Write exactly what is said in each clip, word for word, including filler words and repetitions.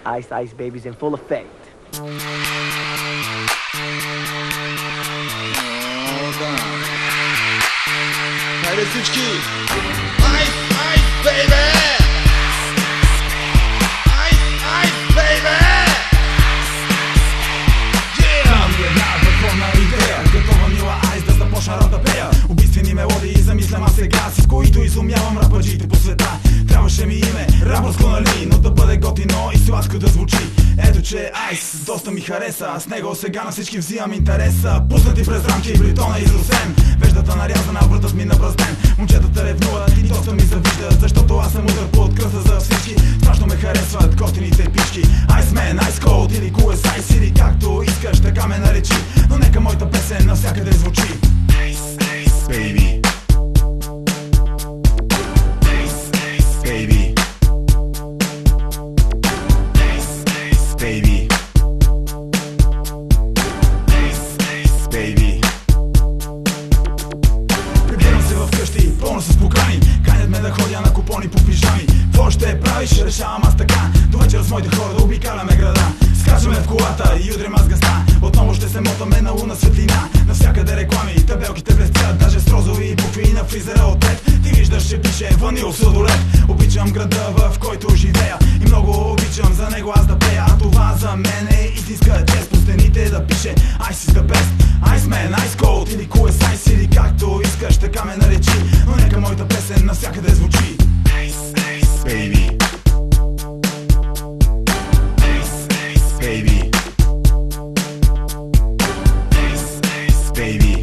Ice Ice Baby's in full effect. Хайде всички! Ice Ice Baby! Ice Ice Baby! Имам една върховна идея, готова мила айс да започна рап да пея. Убийствени мелодии замислям аз сега, с които изумявам рападжите по света. Трябваше ми име, рапърско нали, но да бъде готино и сладко да звучи. Ето че айс доста ми хареса, с него сега на всички взимам интереса. Пуснати през рамки и бритона из Русен, веждата нарязана, вратът ми набразден. Момчетата ревнуват и доста ми завиждат, защото аз съм удар под кръста за всички. Страшно ме харесват готините пички. Iceman, Ice Cold или Cool as Ice, или както искаш така ме наречи, но нека моята песен навсякъде звучи. Ice Ice Baby, Ice Ice Baby, Ice Ice Baby, Ice Ice Baby. Прибирам се вкъщи, пълно с покани, канят ме да ходя на купони по пижами. Какво ще правиш? Решавам аз така, до вечер с моите хора да обикаляме града. Скачаме в колата и удрям аз газта, отново ще се мотаме на луна светлина. Навсякъде реклами, табелките блестят, даже с розови букви на фризера от лед. Ти виждаш, че пише ванил сладолет. Обичам града, в който живея, и много обичам за него аз да пея. А това за мен е истинска чест, по стените да пише Ice is the best. Iceman, Ice Cold или Cool as Ice, или както искаш така ме наречи, но нека моята песен навсякъде звучи. Ice Ice Baby, Ice Ice Baby, Ice Ice Baby,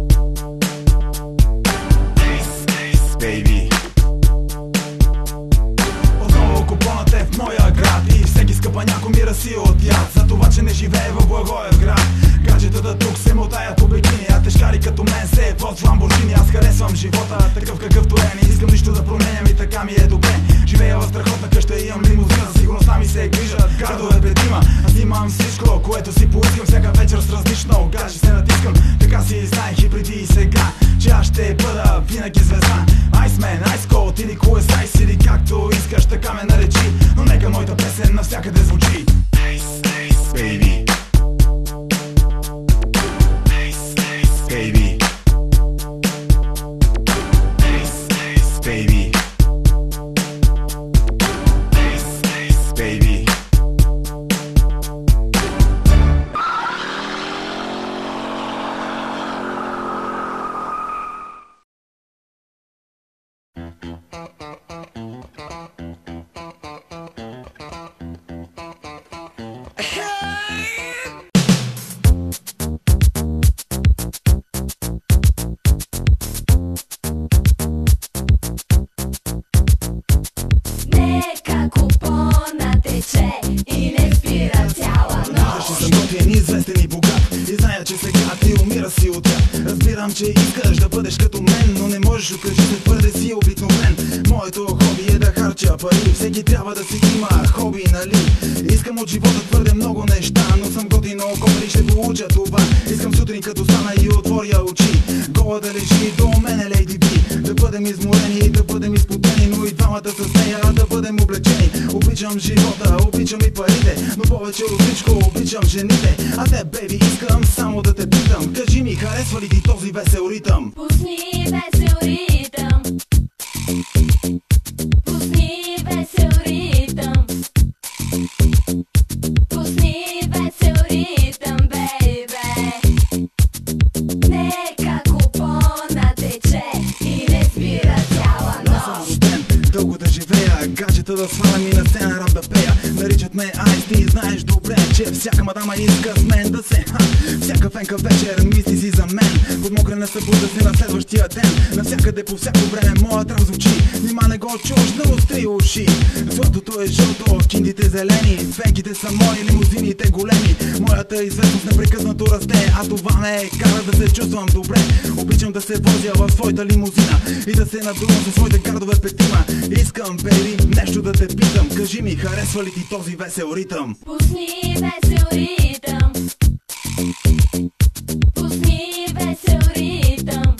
Ice Ice Baby. Отново купонът е в моя град и всеки скъпаняко ми раси от яд, за това че не живее в Благоевград. Гаджетата тук се мотаят по бикини, а тежкари като мен се вот в Ламборджини. Аз харесвам живота такъв какъвто е, не искам нищо да променям и така ми е добре. Живея в страхотна къща и имам лимузина, за сигурността ми се грижат градове предима. Аз имам всичко, което си поискам, всяка вечер с различно гадже се натискам. Така си знаех и преди и сега, че аз ще бъда винаги звезда. Iceman, Ice Cold или Cool as Ice, или както искаш така ме наречи, но нека моята песен навсякъде звучи. Ice Ice Baby, Ice Ice Baby, Ice Ice Baby, Ice Ice Baby. Нека купона тече и не спира цяла нощ. Ще съм готин, известен и богат, и зная, че сега ти умира си от тях. Разбирам, че искаш да бъдеш като мен, но не можеш, окажи се твърде си обикновен. Моето хоби е да харча пари, всеки трябва да си има хоби, нали? Искам от живота твърде много неща, но съм готин, около ще получа това. Искам сутрин като стана и отворя очи, гола да лежи до мене Лейди Би. Да бъдем изморени и да бъдем изпотени, но и двамата с нея да бъдем облечени. Обичам живота, обичам и парите, но повече от всичко обичам жените. А те, бейби, искам само да те питам, кажи ми, харесва ли ти този весел ритъм? Пусни весел ритъм, пусни весел ритъм, пусни весел ритъм, бейбе. Нека купона тече и не спира цяла нощ. Дълго да живея, гаджета да свалям и на сцена рап да пея. Наричат ме Айс, ти знаеш добре, че всяка мадама иска с мен да се ха. Всяка фенка вечер мисли си за мен, подмокрена събуда си на следващия ден. Навсякъде по всяко време моят рап звучи, нима не го чуш, да остри уши. Златото е жълто, киндите зелени, фенките са мои, лимузините големи. Моята известност непрекъснато расте, а това ме кара да се чувствам добре. Обичам да се возя в своята лимузина и да се надувам със своите гардове петима. Искам, бейби, нещо да те питам, кажи ми, харесва ли ти този весел ритъм? Пусни весел ритъм, пусни весел ритъм,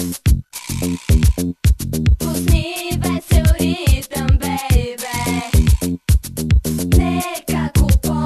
пусни весел ритъм, бейбе. Нека купона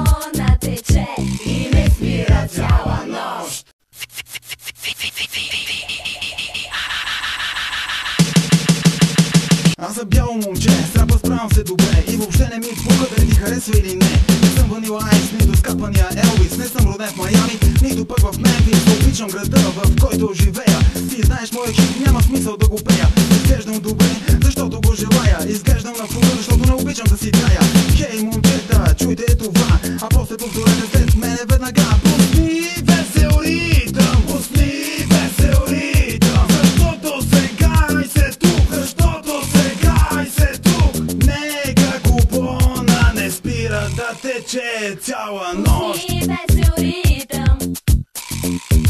харесва или не. Не съм Ванила Айс, нито скапания Елвис. Не съм роден в Майами, нито пък в Мемфис. Обичам града, в който живея. Ти знаеш моя хит, няма смисъл да го пея. Изглеждам добре, защото го желая. Изглеждам на фуга, защото не обичам да си тая. Хей, момчета, чуйте това, а после повторете след мене веднага. Пусни весел ритъм, пусни весел ритъм, защото сега и се тук, защото сега и се тук. Нека купона не спира да тече цяла нощ. Пусни весел ритъм.